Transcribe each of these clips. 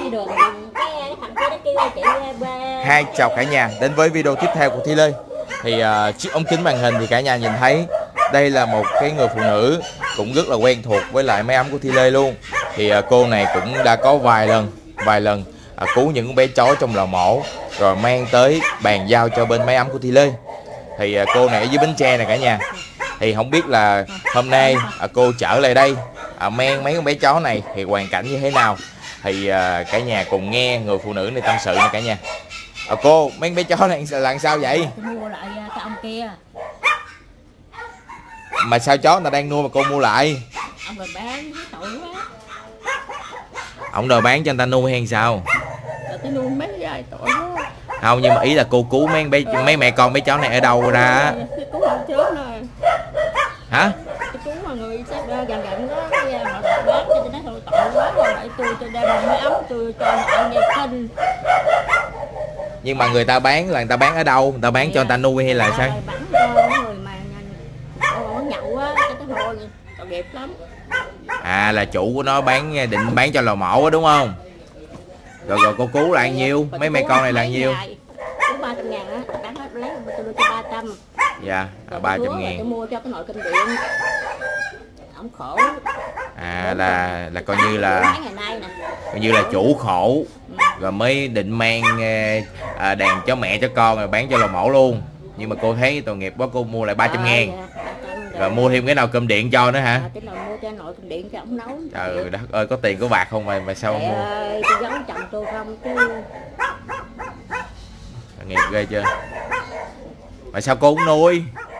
Hai chào cả nhà đến với video tiếp theo của Thi Lê. Thì chiếc ống kính màn hình thì cả nhà nhìn thấy đây là một cái người phụ nữ cũng rất là quen thuộc với lại máy ấm của Thi Lê luôn. Thì cô này cũng đã có vài lần cứu những bé chó trong lò mổ rồi mang tới bàn giao cho bên máy ấm của Thi Lê. Thì cô này ở dưới Bến Tre này cả nhà. Thì không biết là hôm nay cô trở lại đây mang mấy con bé chó này thì hoàn cảnh như thế nào, thì cả nhà cùng nghe người phụ nữ này tâm sự nha cả nhà. Cô, mấy con bé chó này là sao vậy? Tôi mua lại cái ông kia. Mà sao chó người ta đang nuôi mà cô mua lại? Ông đòi bán, tội quá. Ông đòi bán cho người ta nuôi hay sao? Tôi nuôi mấy rồi, tội quá. Không, nhưng mà ý là cô cứu mấy mẹ con bé chó này ở đâu ra? Tôi cứu hôm trước rồi. Hả? Tôi cứu mà người sẽ gần đó, cái họ bán cho tôi nói thôi tội quá rồi, lại tôi đem mấy ống tôi cho họ nghe kinh. Nhưng mà người ta bán là người ta bán ở đâu? Người ta bán cho người ta nuôi hay là sao? Bán cho người mà nhậu á, cái hồi tội nghiệp lắm. À, là chủ của nó định bán cho lò mổ á đúng không? Rồi cô cứu là nhiêu? Mấy mẹ con này là nhiêu? Cứu 300.000 á, bán hết lấy tôi đưa cho 300. Dạ, 300.000. Tôi mua cho cái nồi cơm điện. Ông khổ. À, là coi như là chủ khổ rồi mới định mang đàn chó mẹ chó con rồi bán cho lò mổ luôn. Nhưng mà cô thấy tội nghiệp quá, cô mua lại 300.000. Rồi mua thêm cái nồi cơm điện cho nữa hả? Cái nồi mua cho nồi cơm điện cho ông nấu. Trời đất ơi, có tiền có bạc không mà sao Mẹ mua? ơi, tôi giấu chồng tôi không chứ. Nghiệp ghê chưa? Mà sao cô cũng nuôi?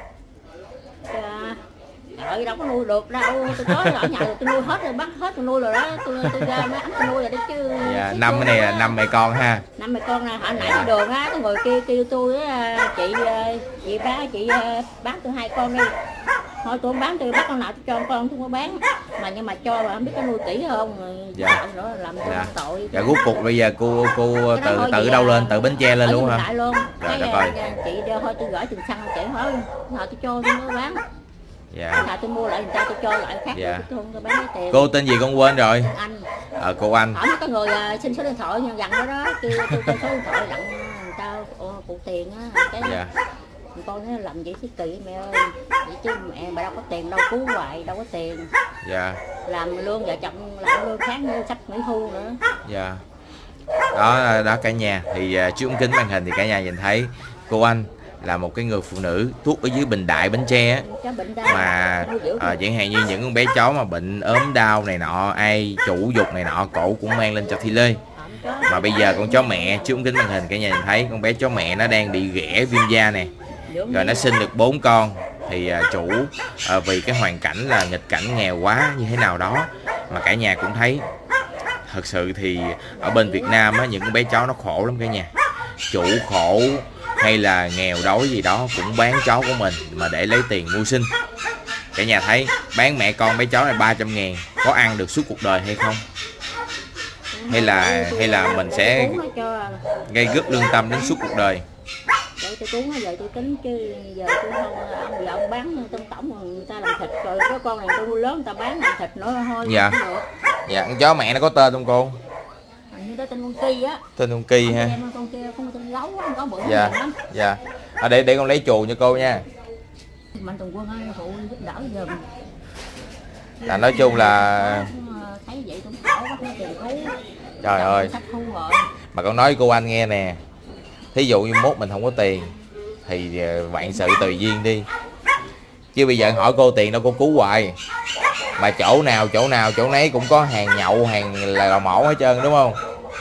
Trời, đâu có nuôi được đâu. Tôi có ở nhà tôi nuôi hết rồi, bắt hết tôi nuôi rồi đó. Tôi ra mấy tôi nuôi rồi đó chứ. Dạ, năm cái này là 5 mẹ con ha. 5 mẹ con là hồi nãy đi đường á, cái người kia kêu tôi á, chị bán tôi 2 con đi. Thôi tôi không bán, tôi bắt con nào tôi cho con, tôi không có bán. Mà nhưng mà cho mà không biết có nuôi kỹ không. Dạ. Đó làm tôi tội. Dạ, rốt cuộc bây giờ cô tự đâu lên, tự Bến Tre lên luôn hả? Luôn. Trời đất ơi. Chị thôi tôi gửi tiền xăng chị thôi. Nào tôi cho tôi mới bán. Dạ. Nào tôi mua lại người ta tôi cho lại khác. Dạ. Tôi không bán tiền. Cô tên gì con quên rồi. Anh. Cô Anh. Hỏi có người xin số điện thoại dặn đó kêu tôi cho số điện thoại dặn người ta phụ tiền á. Cái dạ. Con nói làm vậy chứ kỳ mẹ ơi. Vậy chứ mẹ đâu có tiền đâu, cứu hoài đâu có tiền. Dạ. Làm lương vợ chồng làm lương khác như sắp nghỉ hưu nữa. Dạ. Đó cả nhà, thì trước ống kính màn hình thì cả nhà nhìn thấy cô Anh là một cái người phụ nữ thuốc ở dưới Bình Đại, Bến Tre á, mà chẳng hạn như những con bé chó mà bệnh ốm đau này nọ, ai chủ dục này nọ, cổ cũng mang lên cho Thi Lê. Mà bây giờ con chó mẹ trước ống kính màn hình cả nhà nhìn thấy con bé chó mẹ nó đang bị ghẻ viêm da nè, rồi nó sinh được 4 con. Thì chủ vì cái hoàn cảnh là nghịch cảnh nghèo quá như thế nào đó mà cả nhà cũng thấy thật sự thì ở bên Việt Nam á, những con bé chó nó khổ lắm cả nhà. Chủ khổ hay là nghèo đói gì đó cũng bán chó của mình mà để lấy tiền mưu sinh. Cả nhà thấy bán mẹ con bé chó này 300.000 có ăn được suốt cuộc đời hay không? Hay là mình sẽ gây gớm lương tâm đến suốt cuộc đời? Tôi cúng giờ tôi tính chứ giờ tôi không, ông vợ ông bán tổng người ta làm thịt rồi có con này tôi nuôi lớn người ta bán làm thịt nữa thôi. Dạ. Dạ, con chó mẹ nó có tên không cô? Như đó tên con Ki á. Tên con Ki ha. Con kia không tên gấu á, có bự dạ. lắm. Dạ. Để con lấy chuồng cho cô nha. Mạnh thường quân ơi, phụ giúp đỡ giùm. Là nói chung là thấy vậy cũng khổ quá, tiền cứu. Trời ơi. Mà con nói với cô Anh nghe nè. Thí dụ như mốt mình không có tiền thì vạn sự tùy duyên đi. Chứ bây giờ hỏi cô tiền đâu, cô cứu hoài. Mà chỗ nào nấy cũng có hàng nhậu, hàng là lò mổ hết trơn đúng không?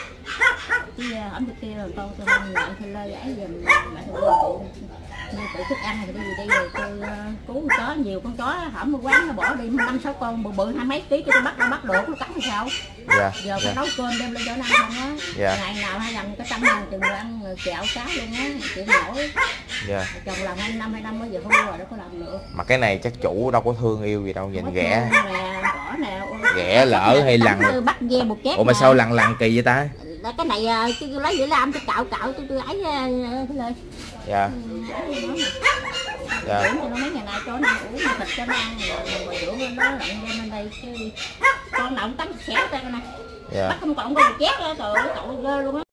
Tự thức ăn hay cái gì đây rồi tôi cứu chó nhiều con chó hỏng một quán nó bỏ đi 5-6 con bự 20 mấy ký cho tôi bắt được nó cắn hay sao? Dạ. Giờ phải nấu cơm đem lên cho nó ăn không á. Dạ. Ngày nào 2 lần cái 100.000 chừng ăn kẹo cá luôn á, chịu nổi. Dạ. Chồng làm 2 năm mới giờ không mua rồi đâu có làm được. Mà cái này chắc chủ đâu có thương yêu gì đâu, nhìn ghẻ. Nè, ghẻ lỡ hay lằn. Bắt ve một chép. Ủa mà sao lằn kỳ vậy ta? Cái này tôi lấy để làm tôi cạo tôi ấy lên. Dạ. Dạ. Cho nó mấy ngày nay cho nó uống thịt cho nó ăn rồi dưỡng nó lặn lên đây chứ. con nào cũng tắm xẻ tay nè. Dạ. Bắt không còn con chét đó, trời ơi, cậu ghê luôn á.